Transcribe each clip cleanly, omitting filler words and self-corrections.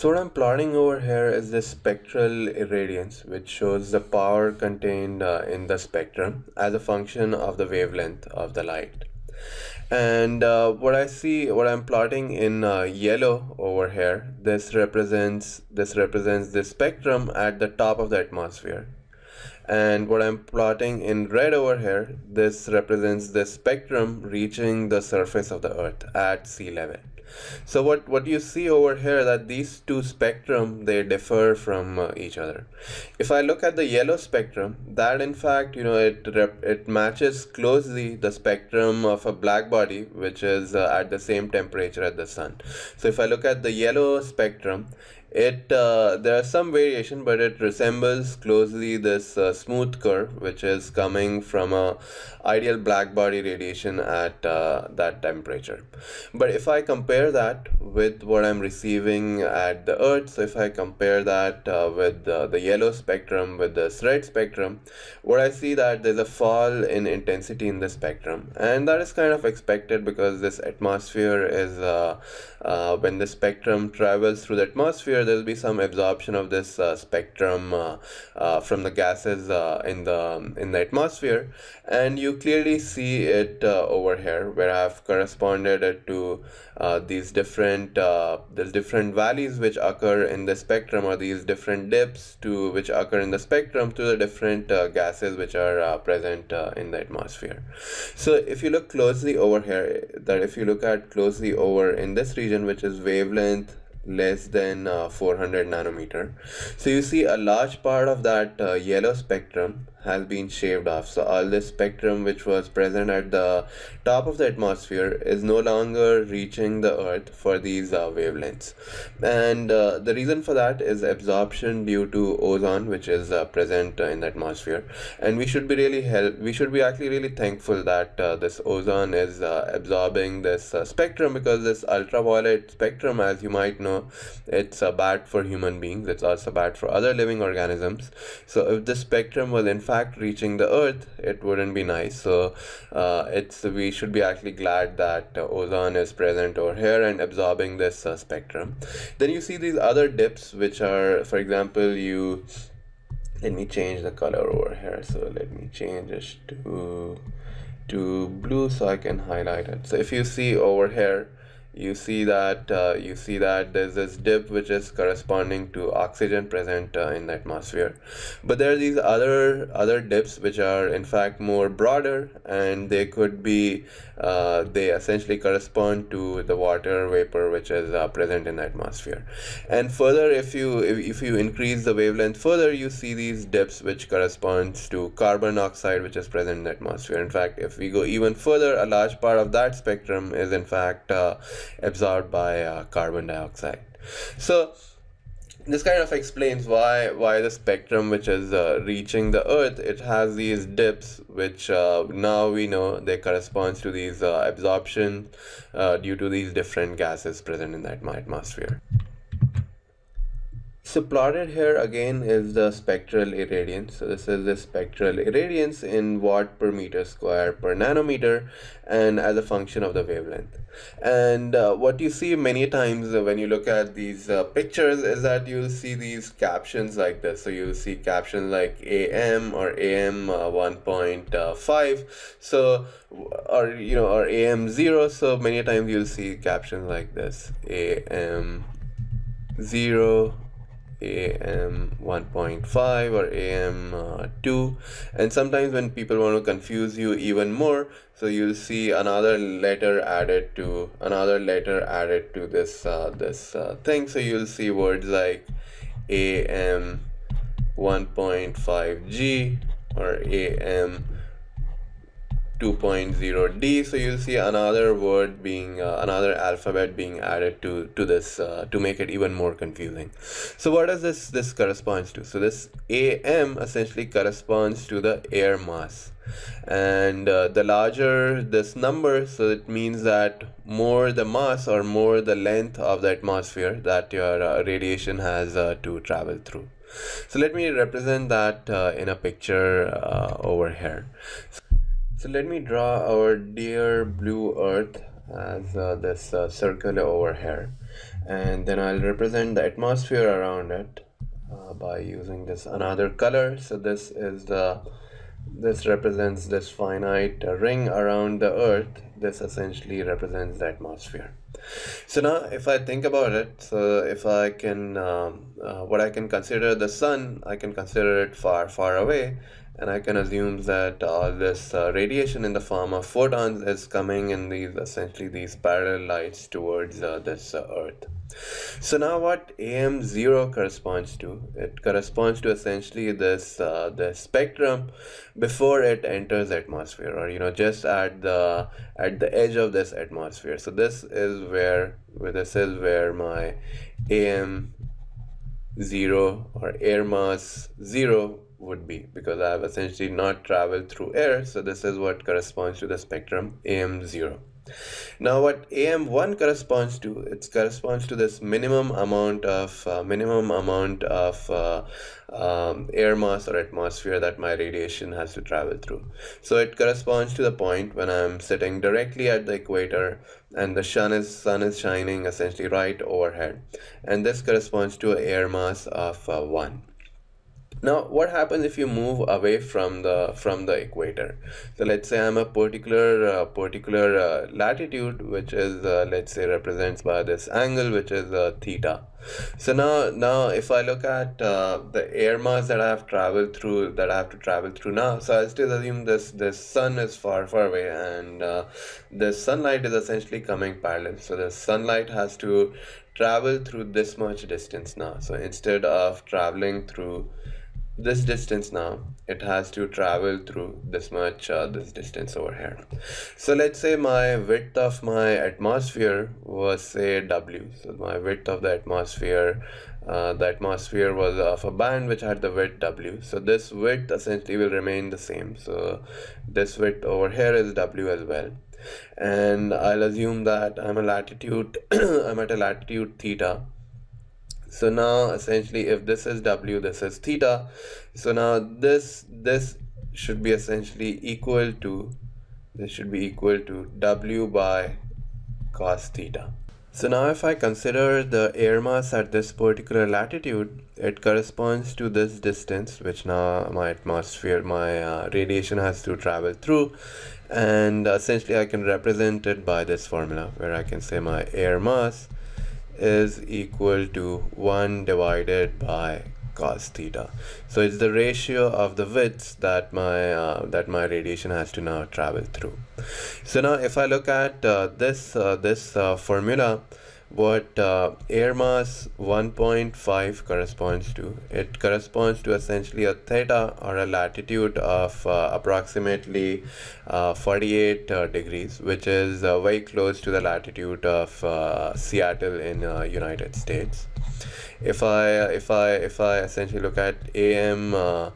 So what I'm plotting over here is the spectral irradiance, which shows the power contained in the spectrum as a function of the wavelength of the light. And what I'm plotting in yellow over here, this represents the spectrum at the top of the atmosphere. And what I'm plotting in red over here, this represents the spectrum reaching the surface of the Earth at sea level. So what you see over here, that these two spectrum, they differ from each other. If I look at the yellow spectrum, that in fact, it matches closely the spectrum of a black body, which is at the same temperature as the sun. So if I look at the yellow spectrum, there are some variation, but it resembles closely this smooth curve, which is coming from a ideal black body radiation at that temperature. But if I compare that with what I'm receiving at the Earth, so if I compare that with the yellow spectrum with this red spectrum, what I see that there's a fall in intensity in the spectrum, and that is kind of expected because this atmosphere is when the spectrum travels through the atmosphere, there will be some absorption of this spectrum from the gases in the atmosphere, and you clearly see it over here, where I have corresponded it to these different values which occur in the spectrum, or these different dips which occur in the spectrum to the different gases which are present in the atmosphere. So if you look closely over here, if you look at closely over in this region, which is wavelength less than 400 nanometer, so you see a large part of that yellow spectrum has been shaved off. So all this spectrum which was present at the top of the atmosphere is no longer reaching the Earth for these wavelengths, and the reason for that is absorption due to ozone, which is present in the atmosphere. And we should be actually really thankful that this ozone is absorbing this spectrum, because this ultraviolet spectrum, as you might know, it's bad for human beings. It's also bad for other living organisms. So if this spectrum was in fact reaching the Earth, it wouldn't be nice. So we should be actually glad that ozone is present over here and absorbing this spectrum. Then you see these other dips, which are, for example, let me change the color over here. So let me change this to blue so I can highlight it. So if you see over here, you see that there's this dip which is corresponding to oxygen present in the atmosphere. But there are these other dips which are in fact more broader, and they could be they essentially correspond to the water vapor which is present in the atmosphere. And further, if you increase the wavelength further, you see these dips which corresponds to carbon dioxide which is present in the atmosphere. In fact, if we go even further, a large part of that spectrum is in fact absorbed by carbon dioxide. So this kind of explains why the spectrum which is reaching the Earth, it has these dips which now we know they corresponds to these absorption due to these different gases present in the atmosphere. So plotted here again is the spectral irradiance. So this is the spectral irradiance in watt per meter square per nanometer, and as a function of the wavelength. And what you see many times when you look at these pictures is that you'll see these captions like this. So you'll see captions like AM or AM 1.5. So or AM 0. So many times you'll see captions like this: AM 0, AM 1.5, or AM 2. And sometimes when people want to confuse you even more, so you'll see another letter added to this thing. So you'll see words like AM 1.5G or AM 2.0D. So you'll see another word being another alphabet being added to this to make it even more confusing. So what does this corresponds to? So this AM essentially corresponds to the air mass, and the larger this number, so it means that more the mass or more the length of the atmosphere that your radiation has to travel through. So let me represent that in a picture over here. So let me draw our dear blue Earth as this circle over here, and then I'll represent the atmosphere around it by using this another color. So this represents this finite ring around the Earth. This essentially represents the atmosphere. So now if I think about it, so if I can what I can consider the sun, I can consider it far away, and I can assume that all this radiation in the form of photons is coming in these essentially these parallel lights towards this Earth. So now what AM0 corresponds to, it corresponds to essentially this the spectrum before it enters the atmosphere, or just at the edge of this atmosphere. So this is where my AM0 or air mass 0 would be, because I have essentially not traveled through air. So this is what corresponds to the spectrum AM0. Now what AM1 corresponds to, it corresponds to this minimum amount of air mass or atmosphere that my radiation has to travel through. So it corresponds to the point when I'm sitting directly at the equator and the sun is shining essentially right overhead, and this corresponds to an air mass of 1. Now, what happens if you move away from the equator? So let's say I'm a particular latitude, which is let's say represents by this angle, which is theta. So now if I look at the air mass that I have to travel through now, so I'll still assume this sun is far away, and this sunlight is essentially coming parallel. So the sunlight has to travel through this much distance now. So instead of traveling through this distance now, it has to travel through this much this distance over here. So let's say my width of my atmosphere was, say, W. So my width of the atmosphere was of a band which had the width W. So this width essentially will remain the same. So this width over here is W as well. And I'll assume that I'm at a latitude theta. So now essentially if this is W, this is theta. So now this should be essentially equal to W by cos theta. So now if I consider the air mass at this particular latitude, it corresponds to this distance which now my radiation has to travel through, and essentially I can represent it by this formula where I can say my air mass is equal to 1 divided by cos theta. So it's the ratio of the widths that my radiation has to now travel through. So now if I look at this formula, what air mass 1.5 corresponds to, it corresponds to essentially a theta or a latitude of approximately 48 degrees, which is very close to the latitude of Seattle in United States. If I essentially look at AM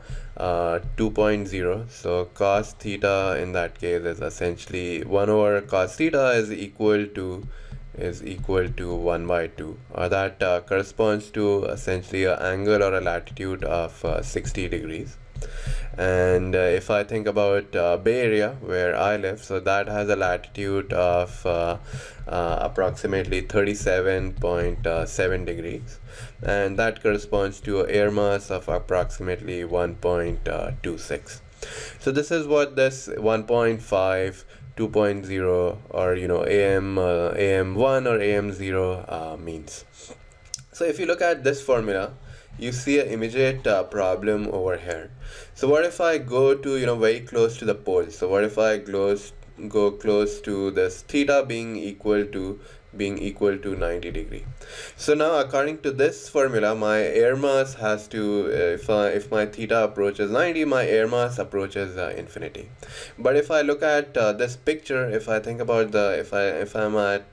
2.0, so cos theta in that case is essentially 1 over cos theta is equal to 1 by 2, or that corresponds to essentially an angle or a latitude of 60 degrees. And if I think about Bay Area where I live, so that has a latitude of approximately 37.7 degrees, and that corresponds to an air mass of approximately 1.26. So this is what this 1.5, 2.0, or AM1 or AM0 means. So if you look at this formula, you see an immediate problem over here. So what if I go to very close to the pole? So what if I go close to this theta being equal to 90 degree? So now according to this formula, my air mass has to, if my theta approaches 90, my air mass approaches infinity. But if I look at this picture, if I think about if I'm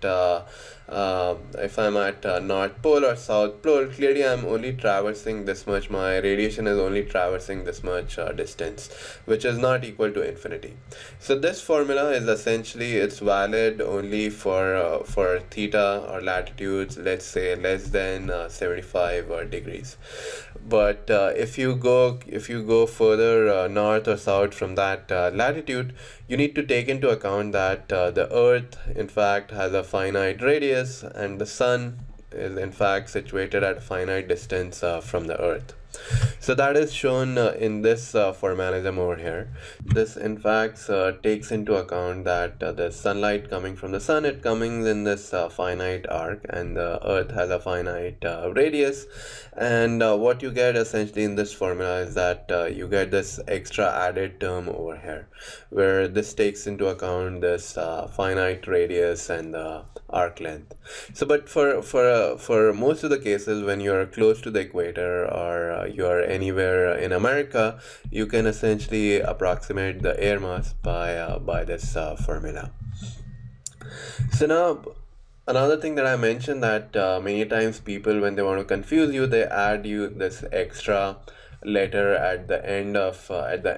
at North Pole or South Pole, clearly I'm only traversing this much, my radiation is only traversing this much distance, which is not equal to infinity. So this formula is essentially, it's valid only for theta or latitudes, let's say less than 75 degrees. But if you go further north or south from that latitude, you need to take into account that the Earth in fact has a finite radius and the sun is in fact situated at a finite distance from the Earth. So that is shown in this formalism over here. This in fact takes into account that the sunlight coming from the sun, it coming in this finite arc, and the Earth has a finite radius. And what you get essentially in this formula is that you get this extra added term over here, where this takes into account this finite radius and the arc length. So but for most of the cases, when you're close to the equator or you're anywhere in America, you can essentially approximate the air mass by this formula. So now another thing that I mentioned, that many times people, when they want to confuse you, they add you this extra letter at the end of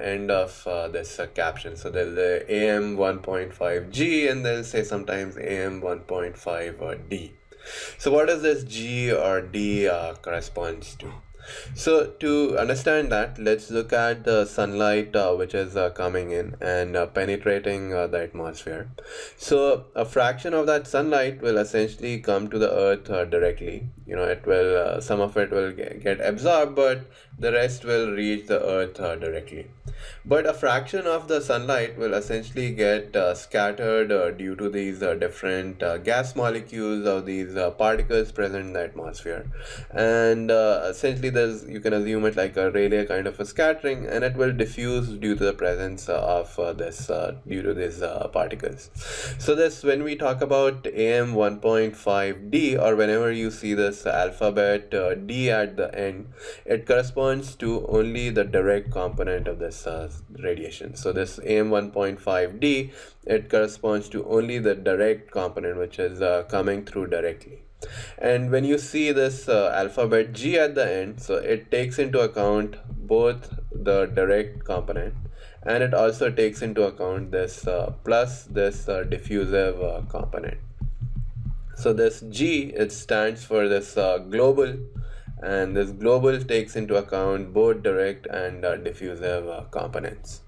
this caption. So there's the AM 1.5 G, and they'll say sometimes AM 1.5 D. So what does this G or D corresponds to? So to understand that, let's look at the sunlight which is coming in and penetrating the atmosphere. So a fraction of that sunlight will essentially come to the Earth directly. You know, it will some of it will get absorbed, but the rest will reach the Earth directly. But a fraction of the sunlight will essentially get scattered due to these different gas molecules or these particles present in the atmosphere. And essentially you can assume it like a Rayleigh kind of a scattering, and it will diffuse due to the presence of due to these particles. So this, when we talk about AM 1.5 D, or whenever you see this alphabet D at the end, it corresponds to only the direct component of this radiation. So this AM 1.5 D, it corresponds to only the direct component which is coming through directly. And when you see this alphabet G at the end, so it takes into account both the direct component, and it also takes into account this plus this diffusive component. So this G, it stands for this global, and this global takes into account both direct and diffusive components.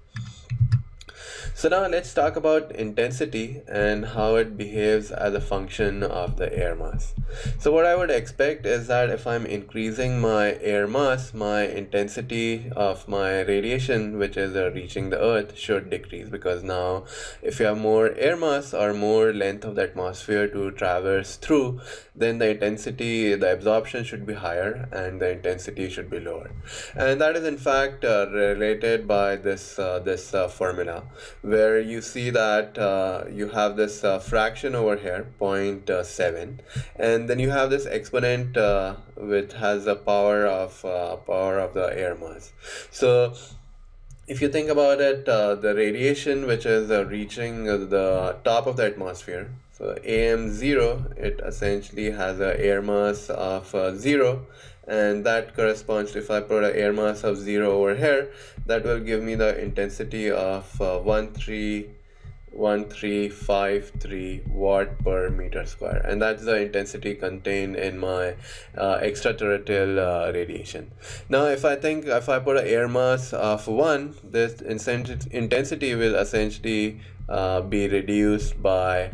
So now let's talk about intensity and how it behaves as a function of the air mass. So what I would expect is that if I'm increasing my air mass, my intensity of my radiation which is reaching the Earth should decrease, because now if you have more air mass or more length of the atmosphere to traverse through, then the intensity, the absorption should be higher and the intensity should be lower. And that is in fact related by this formula, where you see that you have this fraction over here, 0.7, and then you have this exponent which has the power of the air mass. So if you think about it, the radiation which is reaching the top of the atmosphere, so AM0, it essentially has an air mass of 0, and that corresponds to, if I put an air mass of 0 over here, that will give me the intensity of 1353 watt per meter square, and that's the intensity contained in my extraterrestrial radiation. Now if I put an air mass of 1, this intensity will essentially be reduced by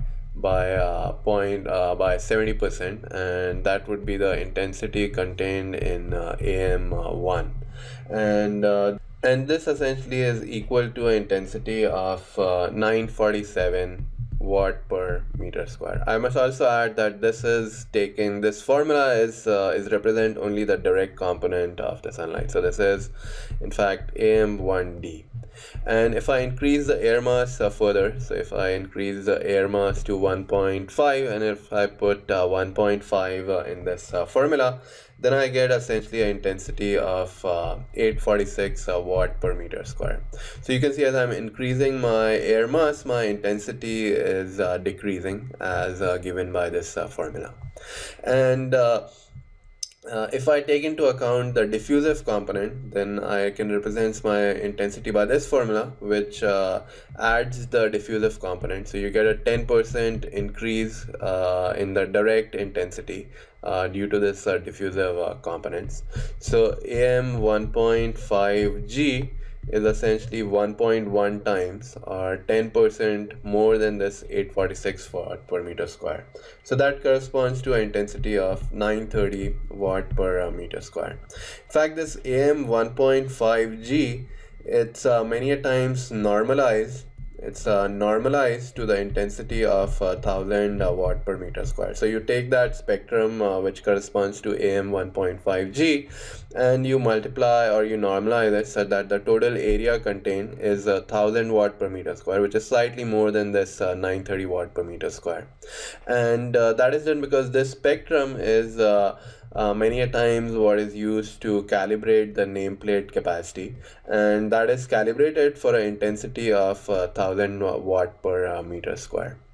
70%, and that would be the intensity contained in AM1, and this essentially is equal to an intensity of 947 watt per meter square. I must also add that this formula is represent only the direct component of the sunlight. So this is in fact AM1D. And if I increase the air mass further, so if I increase the air mass to 1.5, and if I put 1.5 in this formula, then I get essentially an intensity of 846 watt per meter square. So you can see as I'm increasing my air mass, my intensity is decreasing as given by this formula. And if I take into account the diffusive component, then I can represent my intensity by this formula, which adds the diffusive component. So you get a 10% increase in the direct intensity due to this diffusive components. So AM 1.5G is essentially 1.1 times or 10% more than this 846 watt per meter square. So that corresponds to an intensity of 930 watt per meter square. In fact, this AM 1.5G, it's many a times normalized. It's normalized to the intensity of 1000 watt per meter square. So you take that spectrum which corresponds to AM 1.5G, and you multiply or you normalize it so that the total area contained is 1000 watt per meter square, which is slightly more than this 930 watt per meter square. And that is done because this spectrum is many a times what is used to calibrate the nameplate capacity, and that is calibrated for an intensity of 1000 watt per meter square.